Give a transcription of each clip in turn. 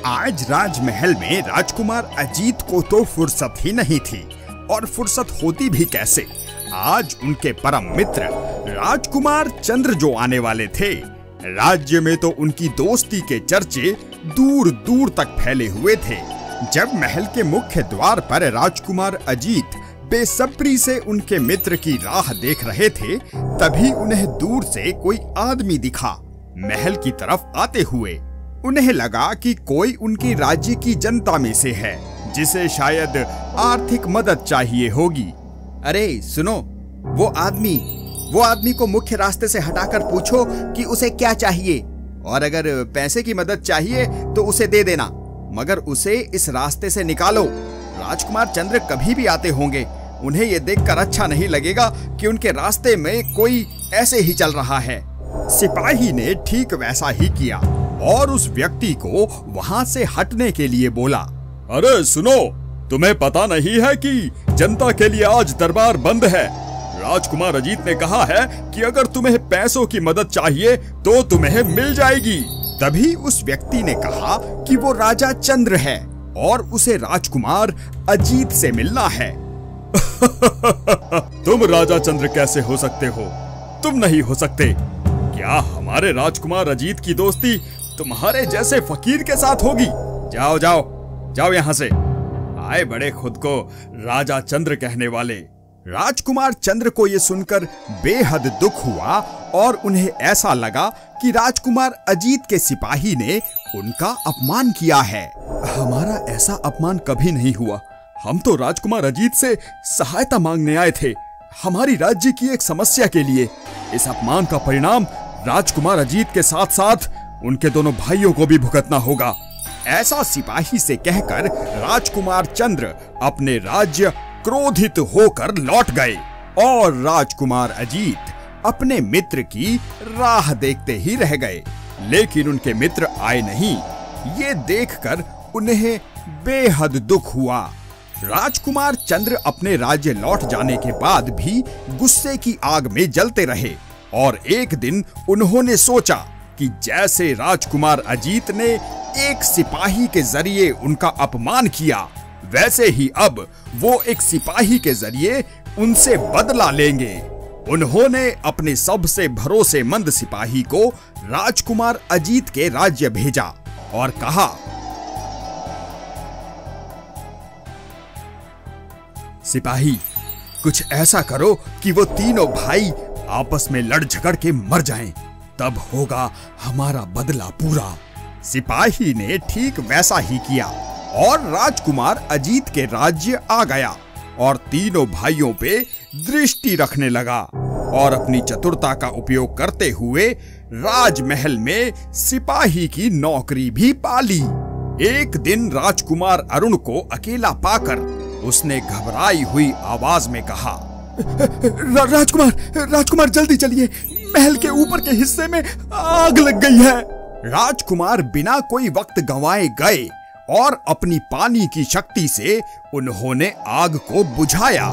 आज राजमहल में राजकुमार अजीत को तो फुर्सत ही नहीं थी, और फुर्सत होती भी कैसे। आज उनके परम मित्र राजकुमार चंद्र जो आने वाले थे, राज्य में तो उनकी दोस्ती के चर्चे दूर दूर तक फैले हुए थे। जब महल के मुख्य द्वार पर राजकुमार अजीत बेसब्री से उनके मित्र की राह देख रहे थे, तभी उन्हें दूर से कोई आदमी दिखा महल की तरफ आते हुए। उन्हें लगा कि कोई उनकी राज्य की जनता में से है, जिसे शायद आर्थिक मदद चाहिए होगी। अरे सुनो, वो आदमी को मुख्य रास्ते से हटाकर पूछो कि उसे क्या चाहिए, और अगर पैसे की मदद चाहिए तो उसे दे देना, मगर उसे इस रास्ते से निकालो। राजकुमार चंद्र कभी भी आते होंगे, उन्हें ये देखकर अच्छा नहीं लगेगा कि उनके रास्ते में कोई ऐसे ही चल रहा है। सिपाही ने ठीक वैसा ही किया और उस व्यक्ति को वहां से हटने के लिए बोला। अरे सुनो, तुम्हें पता नहीं है कि जनता के लिए आज दरबार बंद है। राजकुमार अजीत ने कहा है कि अगर तुम्हें पैसों की मदद चाहिए तो तुम्हें मिल जाएगी। तभी उस व्यक्ति ने कहा कि वो राजा चंद्र है और उसे राजकुमार अजीत से मिलना है। तुम राजा चंद्र कैसे हो सकते हो? तुम नहीं हो सकते। क्या हमारे राजकुमार अजीत की दोस्ती तुम्हारे जैसे फकीर के साथ होगी? जाओ जाओ जाओ यहाँ से। आए बड़े खुद को राजा चंद्र कहने वाले। राजकुमार चंद्र को ये सुनकर बेहद दुख हुआ और उन्हें ऐसा लगा कि राजकुमार अजीत के सिपाही ने उनका अपमान किया है। हमारा ऐसा अपमान कभी नहीं हुआ। हम तो राजकुमार अजीत से सहायता मांगने आए थे, हमारी राज्य की एक समस्या के लिए। इस अपमान का परिणाम राजकुमार अजीत के साथ साथ उनके दोनों भाइयों को भी भुगतना होगा। ऐसा सिपाही से कहकर राजकुमार चंद्र अपने राज्य क्रोधित होकर लौट गए और राजकुमार अजीत अपने मित्र की राह देखते ही रह गए, लेकिन उनके मित्र आए नहीं। ये देखकर उन्हें बेहद दुख हुआ। राजकुमार चंद्र अपने राज्य लौट जाने के बाद भी गुस्से की आग में जलते रहे और एक दिन उन्होंने सोचा कि जैसे राजकुमार अजीत ने एक सिपाही के जरिए उनका अपमान किया, वैसे ही अब वो एक सिपाही के जरिए उनसे बदला लेंगे। उन्होंने अपने सबसे भरोसेमंद सिपाही को राजकुमार अजीत के राज्य भेजा और कहा, सिपाही, कुछ ऐसा करो कि वो तीनों भाई आपस में लड़ झगड़ के मर जाएं, तब होगा हमारा बदला पूरा। सिपाही ने ठीक वैसा ही किया और राजकुमार अजीत के राज्य आ गया और तीनों भाइयों पे दृष्टि रखने लगा और अपनी चतुरता का उपयोग करते हुए राजमहल में सिपाही की नौकरी भी पाली। एक दिन राजकुमार अरुण को अकेला पाकर उसने घबराई हुई आवाज में कहा, राजकुमार जल्दी चलिए, महल के ऊपर के हिस्से में आग लग गई है। राजकुमार बिना कोई वक्त गंवाए गए और अपनी पानी की शक्ति से उन्होंने आग को बुझाया।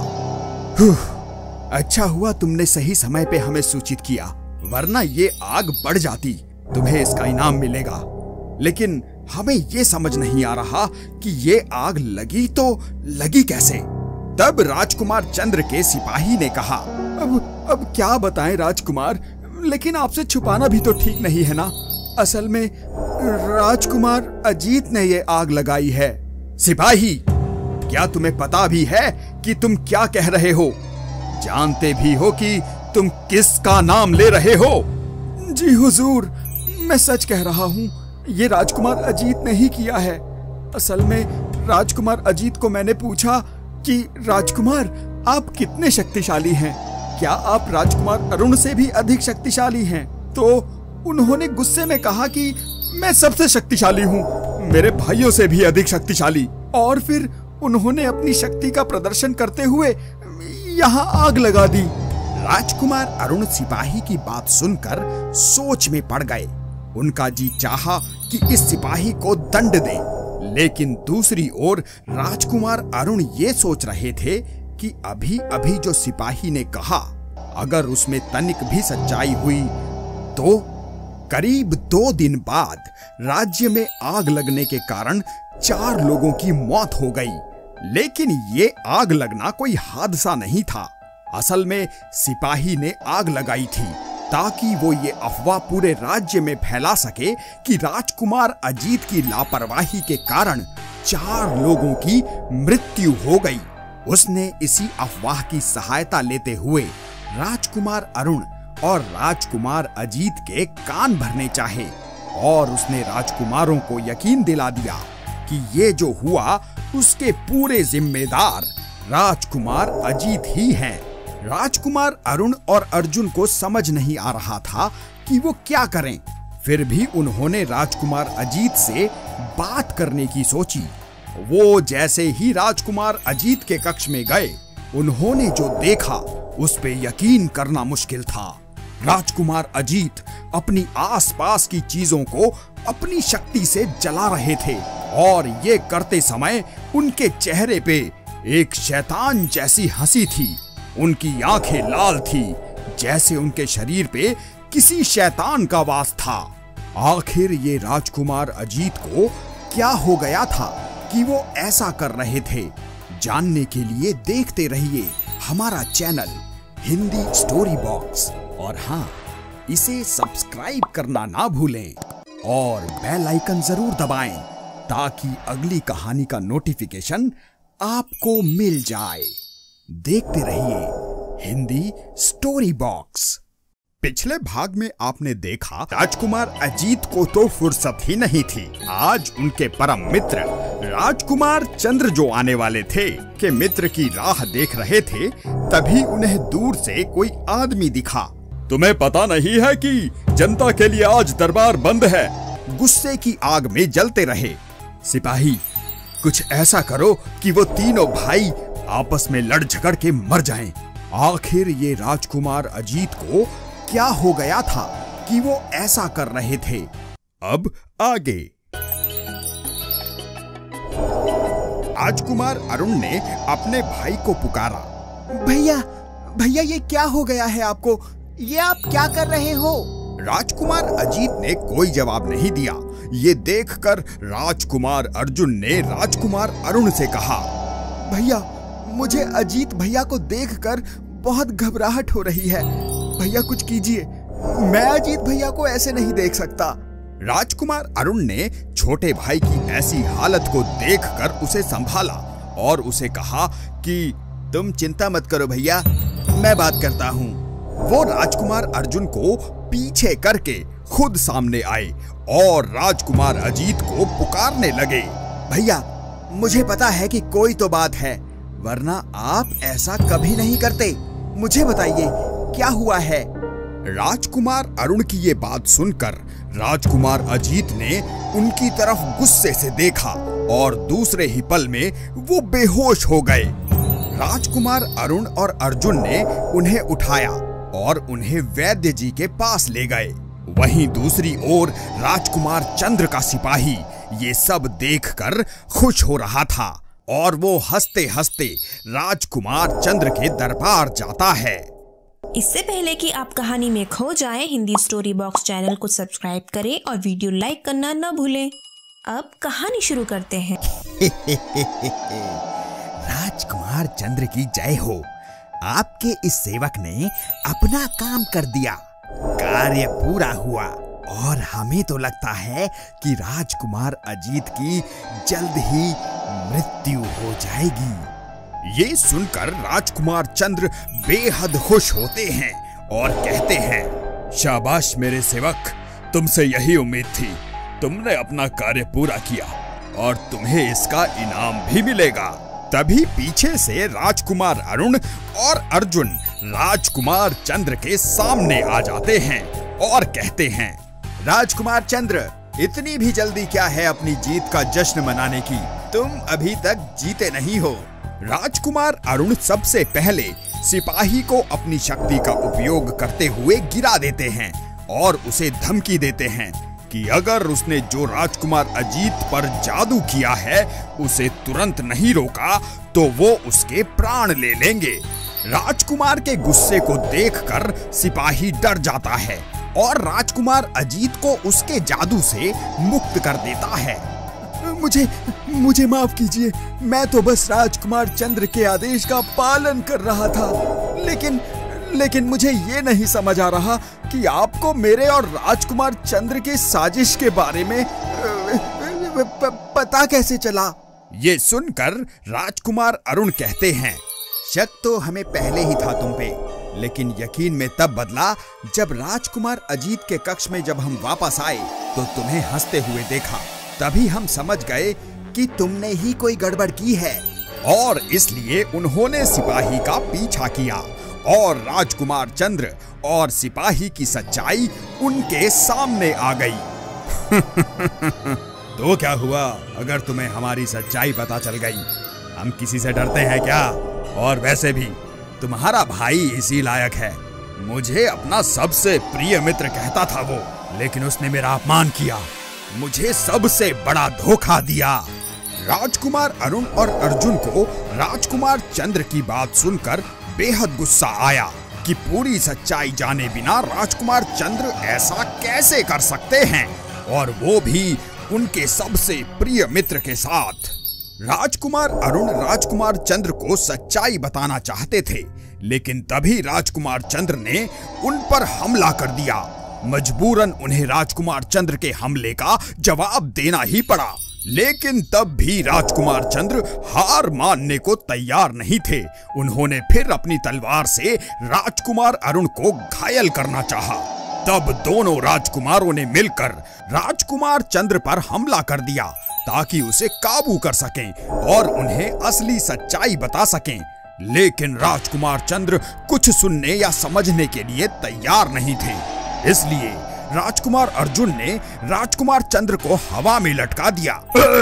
अच्छा हुआ तुमने सही समय पे हमें सूचित किया, वरना ये आग बढ़ जाती। तुम्हें इसका इनाम मिलेगा। लेकिन हमें ये समझ नहीं आ रहा कि ये आग लगी तो लगी कैसे। तब राजकुमार चंद्र के सिपाही ने कहा, अब क्या बताएं राजकुमार, लेकिन आपसे छुपाना भी तो ठीक नहीं है ना। असल में राजकुमार अजीत ने ये आग लगाई है। सिपाही, क्या तुम्हें पता भी है कि तुम क्या कह रहे हो? जानते भी हो कि तुम किसका नाम ले रहे हो? जी हुजूर, मैं सच कह रहा हूँ, ये राजकुमार अजीत ने ही किया है। असल में राजकुमार अजीत को मैंने पूछा कि राजकुमार आप कितने शक्तिशाली हैं, क्या आप राजकुमार अरुण से भी अधिक शक्तिशाली हैं? तो उन्होंने गुस्से में कहा कि मैं सबसे शक्तिशाली हूँ, मेरे भाइयों से भी अधिक शक्तिशाली। और फिर उन्होंने अपनी शक्ति का प्रदर्शन करते हुए यहाँ आग लगा दी। राजकुमार अरुण सिपाही की बात सुनकर सोच में पड़ गए। उनका जी चाहा कि इस सिपाही को दंड दें, लेकिन दूसरी ओर राजकुमार अरुण ये सोच रहे थे कि अभी अभी जो सिपाही ने कहा, अगर उसमें तनिक भी सच्चाई हुई करीब 2 दिन बाद राज्य में आग लगने के कारण 4 लोगों की मौत हो गई। लेकिन ये आग लगना कोई हादसा नहीं था। असल में सिपाही ने आग लगाई थी ताकि वो ये अफवाह पूरे राज्य में फैला सके कि राजकुमार अजीत की लापरवाही के कारण 4 लोगों की मृत्यु हो गई। उसने इसी अफवाह की सहायता लेते हुए राजकुमार अरुण और राजकुमार अजीत के कान भरने चाहे और उसने राजकुमारों को यकीन दिला दिया कि ये जो हुआ उसके पूरे जिम्मेदार राजकुमार अजीत ही हैं। राजकुमार अरुण और अर्जुन को समझ नहीं आ रहा था कि वो क्या करें। फिर भी उन्होंने राजकुमार अजीत से बात करने की सोची। वो जैसे ही राजकुमार अजीत के कक्ष में गए, उन्होंने जो देखा उस पे यकीन करना मुश्किल था। राजकुमार अजीत अपनी आसपास की चीजों को अपनी शक्ति से जला रहे थे और ये करते समय उनके चेहरे पे एक शैतान जैसी हंसी थी। उनकी आंखें लाल थी जैसे उनके शरीर पे किसी शैतान का वास था। आखिर ये राजकुमार अजीत को क्या हो गया था कि वो ऐसा कर रहे थे? जानने के लिए देखते रहिए हमारा चैनल हिंदी स्टोरी बॉक्स और हाँ, इसे सब्सक्राइब करना ना भूलें और बेल आइकन जरूर दबाएं ताकि अगली कहानी का नोटिफिकेशन आपको मिल जाए। देखते रहिए हिंदी स्टोरी बॉक्स। पिछले भाग में आपने देखा राजकुमार अजीत को तो फुर्सत ही नहीं थी। आज उनके परम मित्र राजकुमार चंद्र जो आने वाले थे के मित्र की राह देख रहे थे, तभी उन्हें दूर से कोई आदमी दिखा। तुम्हें पता नहीं है कि जनता के लिए आज दरबार बंद है? गुस्से की आग में जलते रहे। सिपाही, कुछ ऐसा करो कि वो तीनों भाई आपस में लड़ झगड़ के मर जाएं। आखिर ये राजकुमार अजीत को क्या हो गया था कि वो ऐसा कर रहे थे? अब आगे। राजकुमार अरुण ने अपने भाई को पुकारा। भैया, भैया ये क्या हो गया है आपको? ये आप क्या कर रहे हो? राजकुमार अजीत ने कोई जवाब नहीं दिया। ये देखकर राजकुमार अर्जुन ने राजकुमार अरुण से कहा, भैया मुझे अजीत भैया को देखकर बहुत घबराहट हो रही है। भैया कुछ कीजिए, मैं अजीत भैया को ऐसे नहीं देख सकता। राजकुमार अरुण ने छोटे भाई की ऐसी हालत को देखकर उसे संभाला और उसे कहा कि तुम चिंता मत करो भैया, मैं बात करता हूँ। वो राजकुमार अर्जुन को पीछे करके खुद सामने आए और राजकुमार अजीत को पुकारने लगे। भैया मुझे पता है कि कोई तो बात है, वरना आप ऐसा कभी नहीं करते। मुझे बताइए क्या हुआ है? राजकुमार अरुण की ये बात सुनकर राजकुमार अजीत ने उनकी तरफ गुस्से से देखा और दूसरे ही पल में वो बेहोश हो गए। राजकुमार अरुण और अर्जुन ने उन्हें उठाया और उन्हें वैद्य जी के पास ले गए। वहीं दूसरी ओर राजकुमार चंद्र का सिपाही ये सब देखकर खुश हो रहा था और वो हंसते हंसते राजकुमार चंद्र के दरबार जाता है। इससे पहले कि आप कहानी में खो जाएं, हिंदी स्टोरी बॉक्स चैनल को सब्सक्राइब करें और वीडियो लाइक करना न भूलें। अब कहानी शुरू करते हैं। राजकुमार चंद्र की जय हो। आपके इस सेवक ने अपना काम कर दिया, कार्य पूरा हुआ और हमें तो लगता है कि राजकुमार अजीत की जल्द ही मृत्यु हो जाएगी। ये सुनकर राजकुमार चंद्र बेहद खुश होते हैं और कहते हैं, शाबाश मेरे सेवक, तुमसे यही उम्मीद थी। तुमने अपना कार्य पूरा किया और तुम्हें इसका इनाम भी मिलेगा। तभी पीछे से राजकुमार अरुण और अर्जुन राजकुमार चंद्र के सामने आ जाते हैं और कहते हैं, राजकुमार चंद्र, इतनी भी जल्दी क्या है अपनी जीत का जश्न मनाने की? तुम अभी तक जीते नहीं हो। राजकुमार अरुण सबसे पहले सिपाही को अपनी शक्ति का उपयोग करते हुए गिरा देते हैं और उसे धमकी देते हैं कि अगर उसने जो राजकुमार अजीत पर जादू किया है उसे तुरंत नहीं रोका तो वो उसके प्राण ले लेंगे। राजकुमार के गुस्से को देखकर सिपाही डर जाता है और राजकुमार अजीत को उसके जादू से मुक्त कर देता है। मुझे माफ कीजिए, मैं तो बस राजकुमार चंद्र के आदेश का पालन कर रहा था, लेकिन मुझे ये नहीं समझ आ रहा कि आपको मेरे और राजकुमार चंद्र के साजिश के बारे में पता कैसे चला? ये सुनकर राजकुमार अरुण कहते हैं, शक तो हमें पहले ही था तुम पे, लेकिन यकीन में तब बदला जब राजकुमार अजीत के कक्ष में जब हम वापस आए तो तुम्हें हंसते हुए देखा। तभी हम समझ गए कि तुमने ही कोई गड़बड़ की है और इसलिए उन्होंने सिपाही का पीछा किया और राजकुमार चंद्र और सिपाही की सच्चाई उनके सामने आ गई। तो क्या हुआ अगर तुम्हें हमारी सच्चाई पता चल गई? हम किसी से डरते हैं क्या? और वैसे भी तुम्हारा भाई इसी लायक है। मुझे अपना सबसे प्रिय मित्र कहता था वो, लेकिन उसने मेरा अपमान किया, मुझे सबसे बड़ा धोखा दिया। राजकुमार अरुण और अर्जुन को राजकुमार चंद्र की बात सुनकर बेहद गुस्सा आया कि पूरी सच्चाई जाने बिना राजकुमार चंद्र ऐसा कैसे कर सकते हैं, और वो भी उनके सबसे प्रिय मित्र के साथ। राजकुमार अरुण राजकुमार चंद्र को सच्चाई बताना चाहते थे, लेकिन तभी राजकुमार चंद्र ने उन पर हमला कर दिया। मजबूरन उन्हें राजकुमार चंद्र के हमले का जवाब देना ही पड़ा, लेकिन तब भी राजकुमार चंद्र हार मानने को तैयार नहीं थे। उन्होंने फिर अपनी तलवार से राजकुमार अरुण को घायल करना चाहा। तब दोनों राजकुमारों ने मिलकर राजकुमार चंद्र पर हमला कर दिया ताकि उसे काबू कर सकें और उन्हें असली सच्चाई बता सकें, लेकिन राजकुमार चंद्र कुछ सुनने या समझने के लिए तैयार नहीं थे। इसलिए राजकुमार अर्जुन ने राजकुमार चंद्र को हवा में लटका दिया।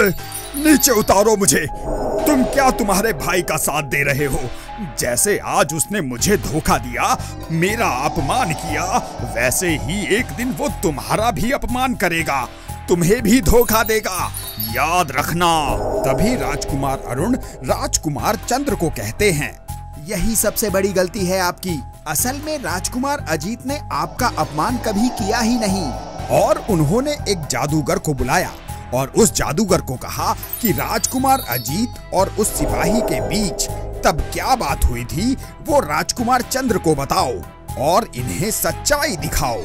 नीचे उतारो मुझे। तुम क्या तुम्हारे भाई का साथ दे रहे हो? जैसे आज उसने मुझे धोखा दिया, मेरा अपमान किया, वैसे ही एक दिन वो तुम्हारा भी अपमान करेगा, तुम्हें भी धोखा देगा, याद रखना। तभी राजकुमार अरुण राजकुमार चंद्र को कहते हैं, यही सबसे बड़ी गलती है आपकी। असल में राजकुमार अजीत ने आपका अपमान कभी किया ही नहीं। और उन्होंने एक जादूगर को बुलाया और उस जादूगर को कहा कि राजकुमार अजीत और उस सिपाही के बीच तब क्या बात हुई थी वो राजकुमार चंद्र को बताओ और इन्हें सच्चाई दिखाओ।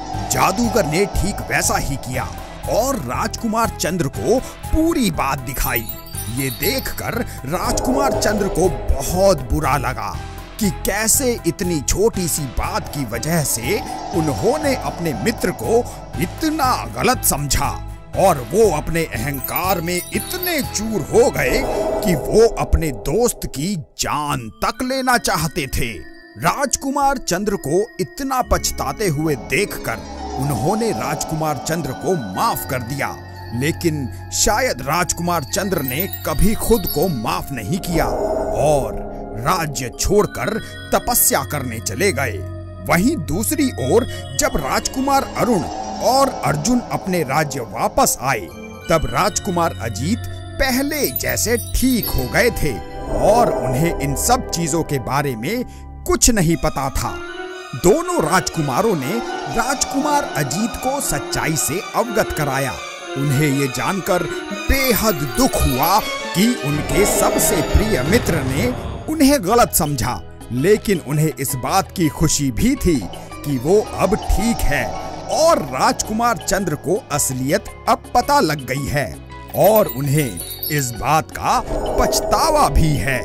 जादूगर ने ठीक वैसा ही किया और राजकुमार चंद्र को पूरी बात दिखाई। ये देखकर राजकुमार चंद्र को बहुत बुरा लगा कि कैसे इतनी छोटी सी बात की वजह से उन्होंने अपने मित्र को इतना गलत समझा, और वो अपने अहंकार में इतने चूर हो गए कि वो अपने दोस्त की जान तक लेना चाहते थे। राजकुमार चंद्र को इतना पछताते हुए देखकर उन्होंने राजकुमार चंद्र को माफ कर दिया, लेकिन शायद राजकुमार चंद्र ने कभी खुद को माफ नहीं किया और राज्य छोड़कर तपस्या करने चले गए। वहीं दूसरी ओर जब राजकुमार अरुण और अर्जुन अपने राज्य वापस आए, तब राजकुमार अजीत पहले जैसे ठीक हो गए थे और उन्हें इन सब चीजों के बारे में कुछ नहीं पता था। दोनों राजकुमारों ने राजकुमार अजीत को सच्चाई से अवगत कराया। उन्हें ये जानकर बेहद दुख हुआ कि उनके सबसे प्रिय मित्र ने उन्हें गलत समझा, लेकिन उन्हें इस बात की खुशी भी थी कि वो अब ठीक है और राजकुमार चंद्र को असलियत अब पता लग गई है और उन्हें इस बात का पछतावा भी है।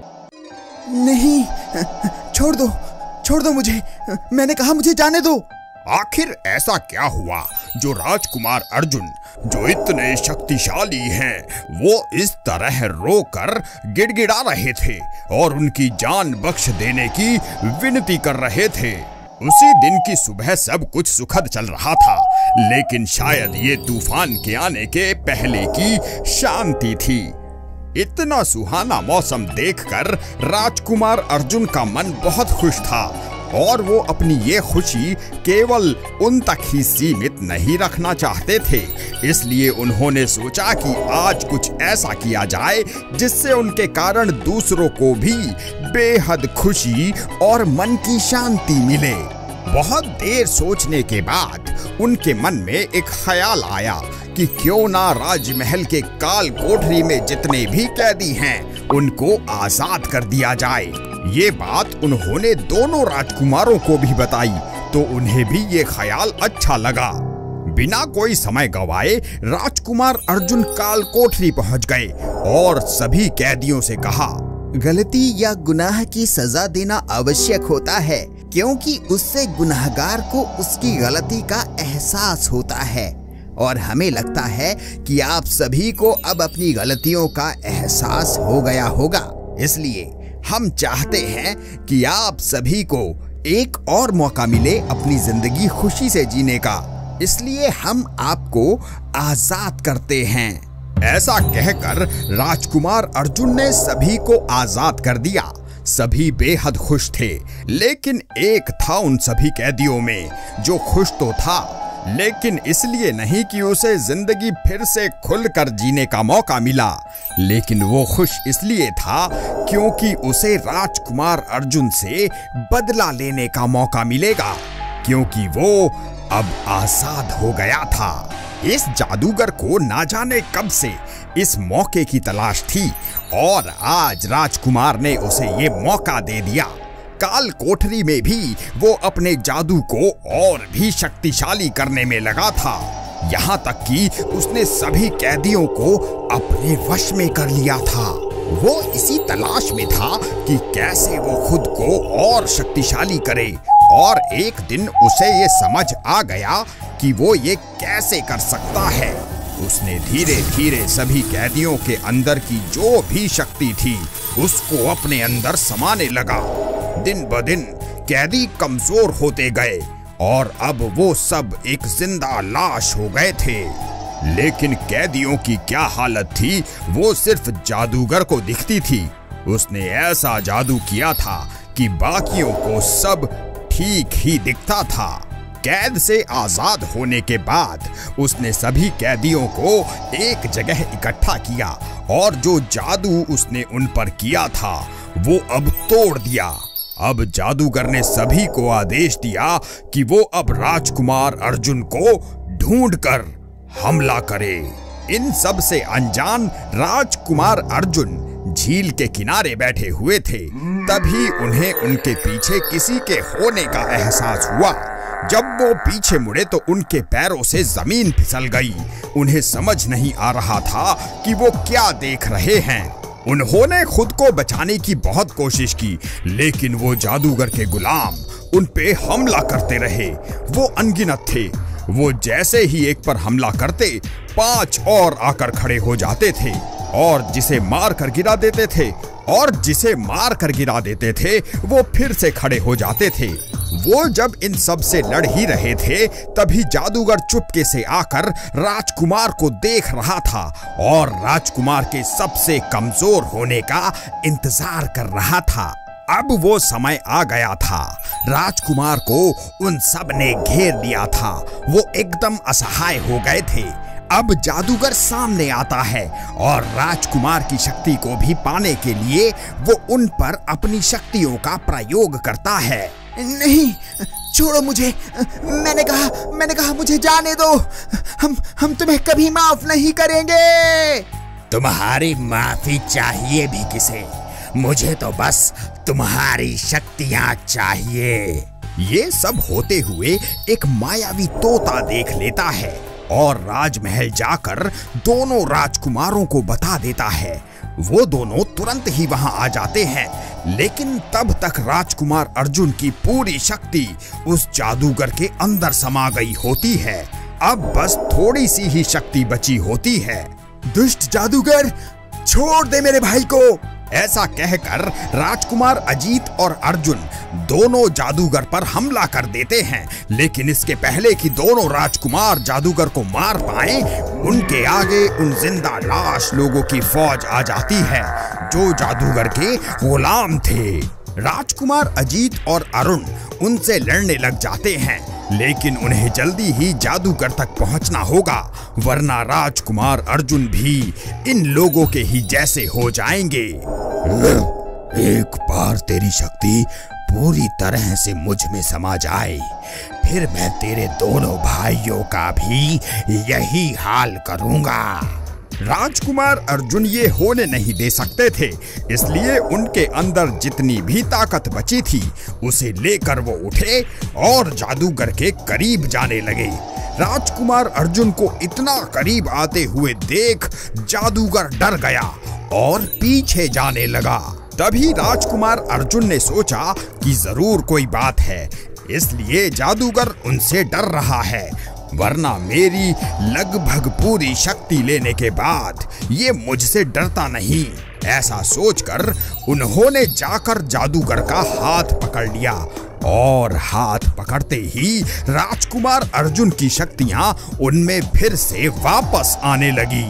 नहीं, छोड़ दो मुझे, मैंने कहा मुझे जाने दो। आखिर ऐसा क्या हुआ जो राजकुमार अर्जुन, जो इतने शक्तिशाली हैं, वो इस तरह रोकर गिड़गिड़ा रहे थे और उनकी जान बख्श देने की विनती कर रहे थे? उसी दिन की सुबह सब कुछ सुखद चल रहा था, लेकिन शायद ये तूफान के आने के पहले की शांति थी। इतना सुहाना मौसम देखकर राजकुमार अर्जुन का मन बहुत खुश था और वो अपनी ये खुशी केवल उन तक ही सीमित नहीं रखना चाहते थे। इसलिए उन्होंने सोचा कि आज कुछ ऐसा किया जाए जिससे उनके कारण दूसरों को भी बेहद खुशी और मन की शांति मिले। बहुत देर सोचने के बाद उनके मन में एक ख्याल आया कि क्यों ना राजमहल के काल कोठरी में जितने भी कैदी हैं उनको आजाद कर दिया जाए। ये बात उन्होंने दोनों राजकुमारों को भी बताई तो उन्हें भी ये ख्याल अच्छा लगा। बिना कोई समय गवाए राजकुमार अर्जुन काल कोठरी पहुंच गए और सभी कैदियों से कहा, गलती या गुनाह की सजा देना आवश्यक होता है, क्योंकि उससे गुनाहगार को उसकी गलती का एहसास होता है। और हमें लगता है कि आप सभी को अब अपनी गलतियों का एहसास हो गया होगा। इसलिए हम चाहते हैं कि आप सभी को एक और मौका मिले अपनी जिंदगी खुशी से जीने का। इसलिए हम आपको आजाद करते हैं। ऐसा कहकर राजकुमार अर्जुन ने सभी को आजाद कर दिया। सभी बेहद खुश थे, लेकिन एक था उन सभी कैदियों में जो खुश तो था, लेकिन इसलिए नहीं कि उसे जिंदगी फिर से खुलकर जीने का मौका मिला, लेकिन वो खुश इसलिए था क्योंकि उसे राजकुमार अर्जुन से बदला लेने का मौका मिलेगा, क्योंकि वो अब आजाद हो गया था। इस जादूगर को ना जाने कब से इस मौके की तलाश थी और आज राजकुमार ने उसे ये मौका दे दिया। काल कोठरी में भी वो अपने जादू को और भी शक्तिशाली करने में लगा था, यहाँ तक कि उसने सभी कैदियों को अपने वश में कर लिया था। वो इसी तलाश में था कि कैसे वो खुद को और शक्तिशाली करे, और एक दिन उसे ये समझ आ गया कि वो ये कैसे कर सकता है। उसने धीरे धीरे सभी कैदियों के अंदर की जो भी शक्ति थी उसको अपने अंदर समाने लगा। दिन ब दिन कैदी कमजोर होते गए और अब वो सब एक जिंदा लाश हो गए थे। लेकिन कैदियों की क्या हालत थी वो सिर्फ जादूगर को दिखती थी। उसने ऐसा जादू किया था कि बाकियों को सब ठीक ही दिखता था। कैद से आजाद होने के बाद उसने सभी कैदियों को एक जगह इकट्ठा किया और जो जादू उसने उन पर किया था वो अब तोड़ दिया। अब जादूगर ने सभी को आदेश दिया कि वो अब राजकुमार अर्जुन को ढूंढकर हमला करे। इन सब से अनजान राजकुमार अर्जुन झील के किनारे बैठे हुए थे। तभी उन्हें उनके पीछे किसी के होने का एहसास हुआ। जब वो पीछे मुड़े तो उनके पैरों से जमीन फिसल गई। उन्हें समझ नहीं आ रहा था कि वो क्या देख रहे हैं। उन्होंने खुद को बचाने की बहुत कोशिश की, लेकिन वो जादूगर के गुलाम उन पे हमला करते रहे। वो अनगिनत थे। वो जैसे ही एक पर हमला करते 5 और आकर खड़े हो जाते थे और जिसे मार कर गिरा देते थे, और जिसे मार कर गिरा देते थे वो फिर से खड़े हो जाते थे। वो जब इन सब से लड़ ही रहे थे तभी जादूगर चुपके से आकर राजकुमार को देख रहा था और राजकुमार के सबसे कमजोर होने का इंतजार कर रहा था। अब वो समय आ गया था। राजकुमार को उन सब ने घेर लिया था। वो एकदम असहाय हो गए थे। अब जादूगर सामने आता है और राजकुमार की शक्ति को भी पाने के लिए वो उन पर अपनी शक्तियों का प्रयोग करता है। नहीं, छोड़ो मुझे। मैंने कहा मुझे जाने दो। हम तुम्हें कभी माफ नहीं करेंगे। तुम्हारी माफी चाहिए भी किसे? मुझे तो बस तुम्हारी शक्तियां चाहिए। ये सब होते हुए एक मायावी तोता देख लेता है और राजमहल जाकर दोनों राजकुमारों को बता देता है। वो दोनों तुरंत ही वहां आ जाते हैं, लेकिन तब तक राजकुमार अर्जुन की पूरी शक्ति उस जादूगर के अंदर समा गई होती है। अब बस थोड़ी सी ही शक्ति बची होती है। दुष्ट जादूगर, छोड़ दे मेरे भाई को। ऐसा कहकर राजकुमार अजीत और अर्जुन दोनों जादूगर पर हमला कर देते हैं, लेकिन इसके पहले कि दोनों राजकुमार जादूगर को मार पाए, उनके आगे उन जिंदा लाश लोगों की फौज आ जाती है जो जादूगर के गुलाम थे। राजकुमार अजीत और अरुण उनसे लड़ने लग जाते हैं, लेकिन उन्हें जल्दी ही जादूगर तक पहुंचना होगा, वरना राजकुमार अर्जुन भी इन लोगों के ही जैसे हो जाएंगे। एक बार तेरी शक्ति पूरी तरह से मुझ में समा जाए, फिर मैं तेरे दोनों भाइयों का भी यही हाल करूंगा। राजकुमार अर्जुन ये होने नहीं दे सकते थे, इसलिए उनके अंदर जितनी भी ताकत बची थी उसे लेकर वो उठे और जादूगर के करीब जाने लगे। राजकुमार अर्जुन को इतना करीब आते हुए देख जादूगर डर गया और पीछे जाने लगा। तभी राजकुमार अर्जुन ने सोचा कि जरूर कोई बात है, इसलिए जादूगर उनसे डर रहा है, वरना मेरी लगभग पूरी शक्ति लेने के बाद ये मुझसे डरता नहीं। ऐसा सोचकर उन्होंने जाकर जादूगर का हाथ पकड़ लिया और हाथ पकड़ते ही राजकुमार अर्जुन की शक्तियां उनमें फिर से वापस आने लगी।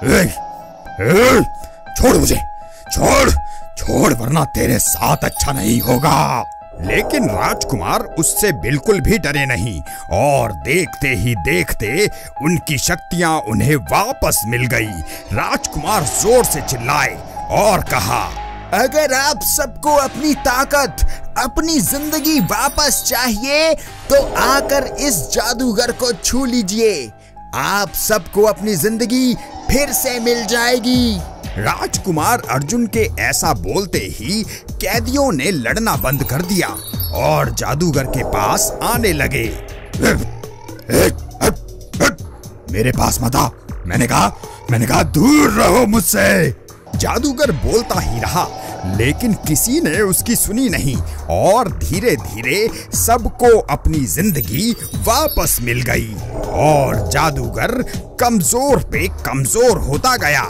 छोड़ मुझे, छोड़ वरना तेरे साथ अच्छा नहीं होगा। लेकिन राजकुमार उससे बिल्कुल भी डरे नहीं और देखते ही देखते उनकी शक्तियां उन्हें वापस मिल गई। राजकुमार जोर से चिल्लाए और कहा, अगर आप सबको अपनी ताकत, अपनी जिंदगी वापस चाहिए तो आकर इस जादूगर को छू लीजिए, आप सबको अपनी जिंदगी फिर से मिल जाएगी। राजकुमार अर्जुन के ऐसा बोलते ही कैदियों ने लड़ना बंद कर दिया और जादूगर के पास आने लगे। मेरे पास मत आ, मैंने कहा दूर रहो मुझसे। जादूगर बोलता ही रहा, लेकिन किसी ने उसकी सुनी नहीं और धीरे धीरे सबको अपनी जिंदगी वापस मिल गई और जादूगर कमजोर पे कमजोर होता गया।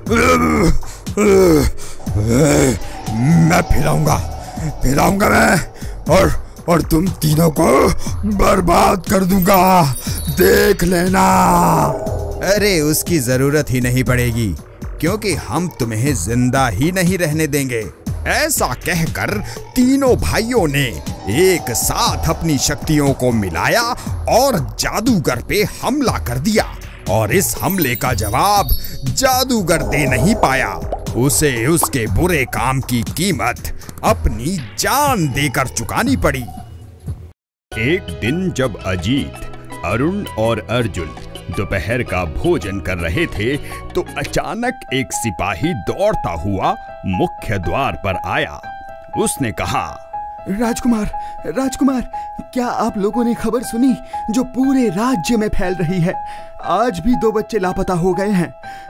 मैं फिराऊंगा मैं और तुम तीनों को बर्बाद कर दूंगा, देख लेना। अरे उसकी जरूरत ही नहीं पड़ेगी, क्योंकि हम तुम्हें जिंदा ही नहीं रहने देंगे। ऐसा कहकर तीनों भाइयों ने एक साथ अपनी शक्तियों को मिलाया और जादूगर पे हमला कर दिया और इस हमले का जवाब जादूगर दे नहीं पाया। उसे उसके बुरे काम की कीमत अपनी जान देकर चुकानी पड़ी। एक दिन जब अजीत, अरुण और अर्जुन दोपहर का भोजन कर रहे थे तो अचानक एक सिपाही दौड़ता हुआ मुख्य द्वार पर आया। उसने कहा, राजकुमार, क्या आप लोगों ने खबर सुनी जो पूरे राज्य में फैल रही है? आज भी 2 बच्चे लापता हो गए हैं।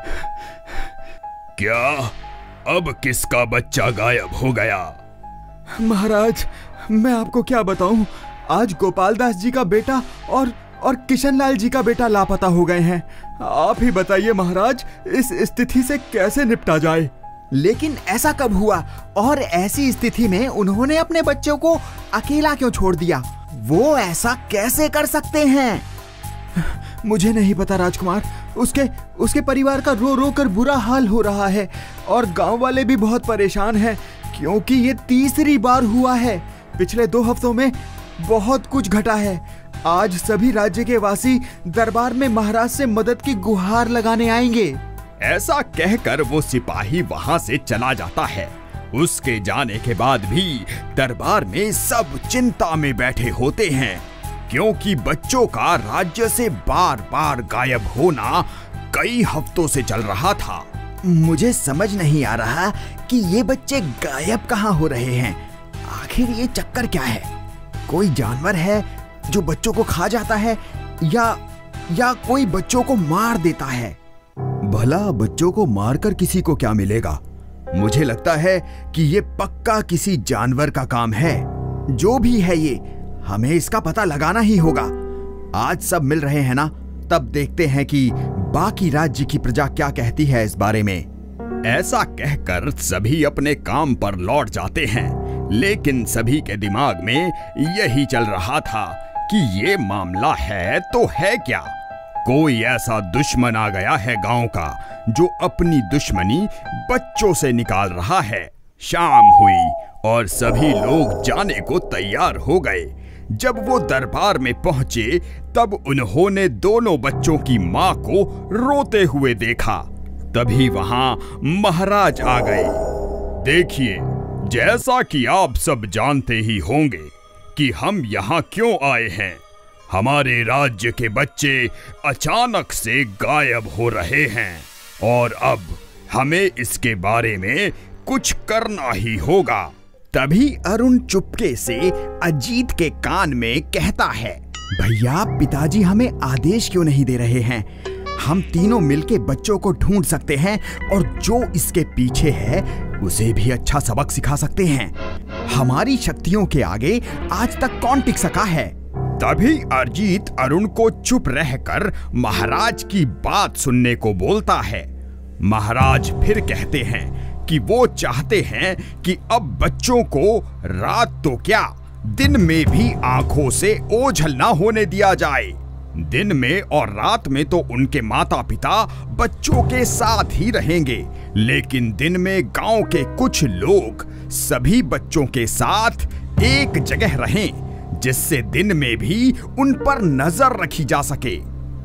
क्या? अब किसका बच्चा गायब हो गया? महाराज, मैं आपको क्या बताऊं, आज गोपाल दास जी का बेटा और किशनलाल जी का बेटा लापता हो गए हैं। आप ही बताइए महाराज, इस स्थिति से कैसे निपटा जाए? लेकिन ऐसा कब हुआ और ऐसी स्थिति में उन्होंने अपने बच्चों को अकेला क्यों छोड़ दिया? वो ऐसा कैसे कर सकते हैं? मुझे नहीं पता राजकुमार, उसके परिवार का रो रो कर बुरा हाल हो रहा है और गांव वाले भी बहुत परेशान हैं, क्योंकि ये तीसरी बार हुआ है। पिछले 2 हफ्तों में बहुत कुछ घटा है। आज सभी राज्य के वासी दरबार में महाराज से मदद की गुहार लगाने आएंगे। ऐसा कहकर वो सिपाही वहां से चला जाता है। उसके जाने के बाद भी दरबार में सब चिंता में बैठे होते हैं, क्योंकि बच्चों का राज्य से बार बार गायब होना कई हफ्तों से चल रहा था। मुझे समझ नहीं आ रहा कि ये बच्चे गायब कहाँ हो रहे हैं। आखिर ये चक्कर क्या है? कोई जानवर है जो बच्चों को खा जाता है या कोई बच्चों को मार देता है? भला बच्चों को मारकर किसी को क्या मिलेगा? मुझे लगता है कि ये पक्का किसी जानवर का काम है। जो भी है ये, हमें इसका पता लगाना ही होगा। आज सब मिल रहे हैं ना, तब देखते हैं कि बाकी राज्य की प्रजा क्या कहती है इस बारे में। ऐसा कहकर सभी अपने काम पर लौट जाते हैं, लेकिन सभी के दिमाग में यही चल रहा था कि ये मामला है तो है क्या। कोई ऐसा दुश्मन आ गया है गांव का जो अपनी दुश्मनी बच्चों से निकाल रहा है। शाम हुई और सभी लोग जाने को तैयार हो गए। जब वो दरबार में पहुंचे तब उन्होंने दोनों बच्चों की मां को रोते हुए देखा। तभी वहां महाराज आ गए। देखिए, जैसा कि आप सब जानते ही होंगे कि हम यहाँ क्यों आए हैं। हमारे राज्य के बच्चे अचानक से गायब हो रहे हैं और अब हमें इसके बारे में कुछ करना ही होगा। तभी अरुण चुपके से अजीत के कान में कहता है, भैया पिताजी हमें आदेश क्यों नहीं दे रहे हैं? हम तीनों मिलके बच्चों को ढूंढ सकते हैं और जो इसके पीछे है उसे भी अच्छा सबक सिखा सकते हैं। हमारी शक्तियों के आगे आज तक कौन टिक सका है? तभी अजीत अरुण को चुप रहकर महाराज की बात सुनने को बोलता है। महाराज फिर कहते हैं कि वो चाहते हैं कि अब बच्चों को रात तो क्या, दिन में भी आंखों से ओझल ना होने दिया जाए। दिन में और रात में तो उनके माता पिता बच्चों के साथ ही रहेंगे, लेकिन दिन में गांव के कुछ लोग सभी बच्चों के साथ एक जगह रहें, जिससे दिन में भी उन पर नजर रखी जा सके।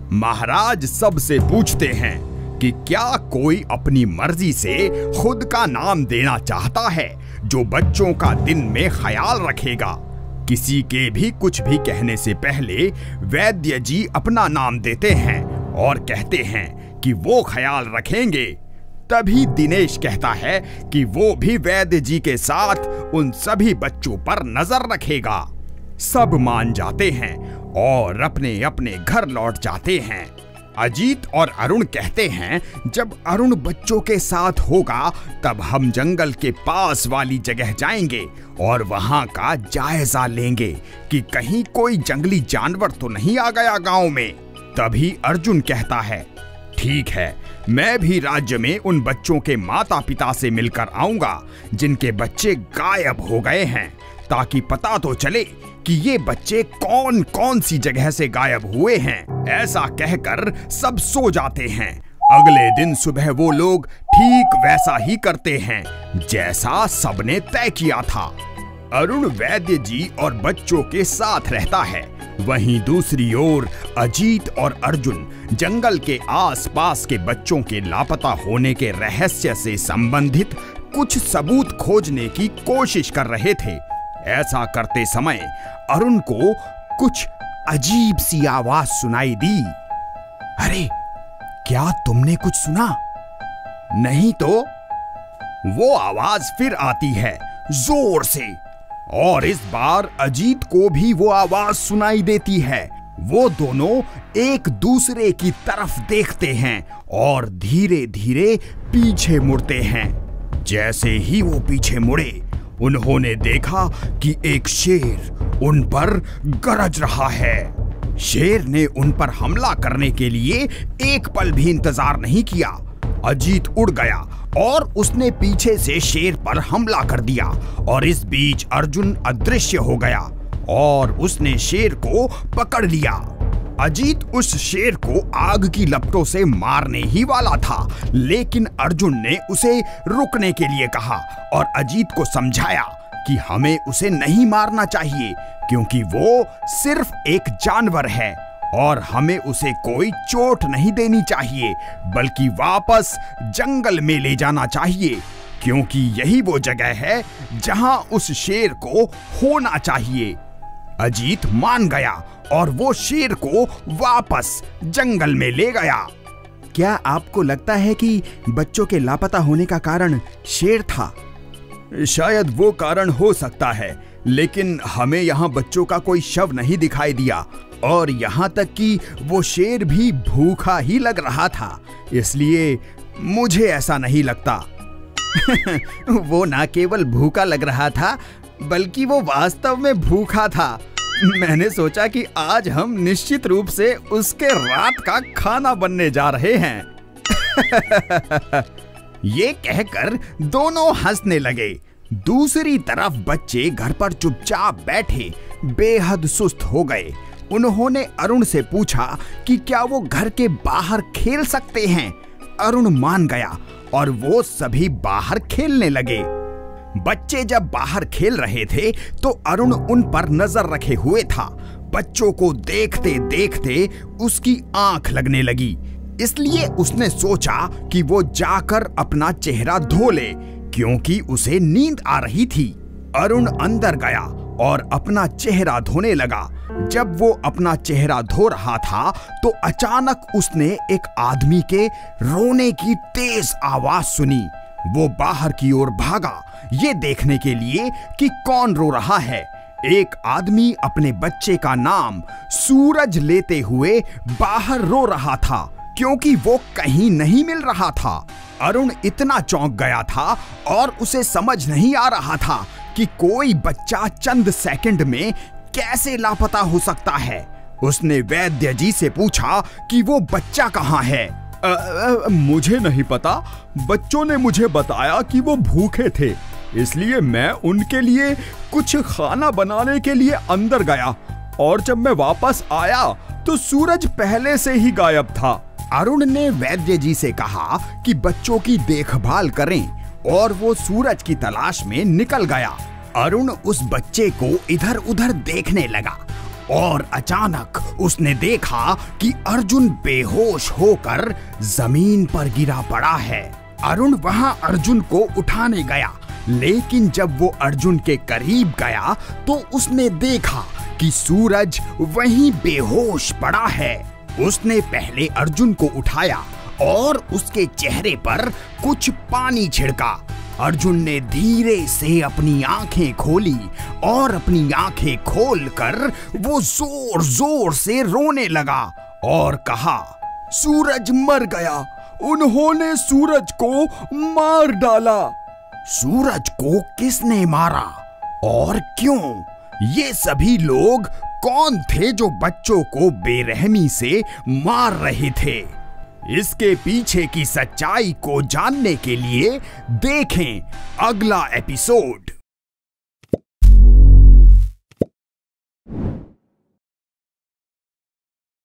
महाराज सबसे पूछते हैं कि क्या कोई अपनी मर्जी से खुद का नाम देना चाहता है जो बच्चों का दिन में ख्याल रखेगा। किसी के भी कुछ भी कहने से पहले वैद्य जी अपना नाम देते हैं और कहते हैं कि वो ख्याल रखेंगे। तभी दिनेश कहता है कि वो भी वैद्य जी के साथ उन सभी बच्चों पर नजर रखेगा। सब मान जाते हैं और अपने अपने घर लौट जाते हैं। अजीत और अरुण कहते हैं, जब अरुण बच्चों के साथ होगा तब हम जंगल के पास वाली जगह जाएंगे और वहां का जायजा लेंगे कि कहीं कोई जंगली जानवर तो नहीं आ गया गांव में। तभी अर्जुन कहता है, ठीक है, मैं भी राज्य में उन बच्चों के माता पिता से मिलकर आऊंगा जिनके बच्चे गायब हो गए हैं, ताकि पता तो चले कि ये बच्चे कौन कौन सी जगह से गायब हुए हैं। ऐसा कहकर सब सो जाते हैं। अगले दिन सुबह वो लोग ठीक वैसा ही करते हैं जैसा सबने तय किया था। अरुण वैद्य जी और बच्चों के साथ रहता है। वहीं दूसरी ओर अजीत और अर्जुन जंगल के आसपास के बच्चों के लापता होने के रहस्य से संबंधित कुछ सबूत खोजने की कोशिश कर रहे थे। ऐसा करते समय अरुण को कुछ अजीब सी आवाज सुनाई दी। अरे, क्या तुमने कुछ सुना? नहीं तो? वो आवाज फिर आती है जोर से, और इस बार अजीत को भी वो आवाज सुनाई देती है। वो दोनों एक दूसरे की तरफ देखते हैं और धीरे धीरे पीछे मुड़ते हैं। जैसे ही वो पीछे मुड़े, उन्होंने देखा कि एक शेर उन पर गरज रहा है। शेर ने उन पर हमला करने के लिए एक पल भी इंतजार नहीं किया। अजीत उड़ गया और उसने पीछे से शेर पर हमला कर दिया, और इस बीच अर्जुन अदृश्य हो गया और उसने शेर को पकड़ लिया। अजीत उस शेर को आग की लपटों से मारने ही वाला था, लेकिन अर्जुन ने उसे रुकने के लिए कहा और अजीत को समझाया कि हमें उसे नहीं मारना चाहिए, क्योंकि वो सिर्फ एक जानवर है और हमें उसे कोई चोट नहीं देनी चाहिए, बल्कि वापस जंगल में ले जाना चाहिए, क्योंकि यही वो जगह है जहां उस शेर को होना चाहिए। अजीत मान गया और वो शेर को वापस जंगल में ले गया। क्या आपको लगता है कि बच्चों के लापता होने का कारण शेर था? शायद वो कारण हो सकता है, लेकिन हमें यहाँ बच्चों का कोई शव नहीं दिखाई दिया, और यहाँ तक कि वो शेर भी भूखा ही लग रहा था, इसलिए मुझे ऐसा नहीं लगता। वो ना केवल भूखा लग रहा था, बल्कि वो वास्तव में भूखा था। मैंने सोचा कि आज हम निश्चित रूप से उसके रात का खाना बनने जा रहे हैं। ये कहकर दोनों हंसने लगे। दूसरी तरफ बच्चे घर पर चुपचाप बैठे बेहद सुस्त हो गए। उन्होंने अरुण से पूछा कि क्या वो घर के बाहर खेल सकते हैं। अरुण मान गया और वो सभी बाहर खेलने लगे। बच्चे जब बाहर खेल रहे थे तो अरुण उन पर नजर रखे हुए था। बच्चों को देखते देखते उसकी आंख लगने लगी, इसलिए उसने सोचा कि वो जाकर अपना चेहरा धो ले, क्योंकि उसे नींद आ रही थी। अरुण अंदर गया और अपना चेहरा धोने लगा। जब वो अपना चेहरा धो रहा था तो अचानक उसने एक आदमी के रोने की तेज आवाज सुनी। वो बाहर की ओर भागा, ये देखने के लिए कि कौन रो रहा है। एक आदमी अपने बच्चे का नाम सूरज लेते हुए बाहर रो रहा था, क्योंकि वो कहीं नहीं मिल रहा था। अरुण इतना चौंक गया था और उसे समझ नहीं आ रहा था कि कोई बच्चा चंद सेकंड में कैसे लापता हो सकता है। उसने वैद्य जी से पूछा कि वो बच्चा कहाँ है। मुझे नहीं पता, बच्चों ने मुझे बताया कि वो भूखे थे, इसलिए मैं उनके लिए कुछ खाना बनाने के लिए अंदर गया और जब मैं वापस आया तो सूरज पहले से ही गायब था। अरुण ने वैद्य जी से कहा कि बच्चों की देखभाल करें और वो सूरज की तलाश में निकल गया। अरुण उस बच्चे को इधर उधर देखने लगा और अचानक उसने देखा कि अर्जुन बेहोश होकर जमीन पर गिरा पड़ा है। अरुण वहां अर्जुन को उठाने गया, लेकिन जब वो अर्जुन के करीब गया तो उसने देखा कि सूरज वहीं बेहोश पड़ा है। उसने पहले अर्जुन को उठाया और उसके चेहरे पर कुछ पानी छिड़का। अर्जुन ने धीरे से अपनी आंखें खोली और अपनी आंखें खोलकर वो जोर जोर से रोने लगा और कहा, सूरज मर गया, उन्होंने सूरज को मार डाला। सूरज को किसने मारा और क्यों? ये सभी लोग कौन थे जो बच्चों को बेरहमी से मार रहे थे? इसके पीछे की सच्चाई को जानने के लिए देखें अगला एपिसोड।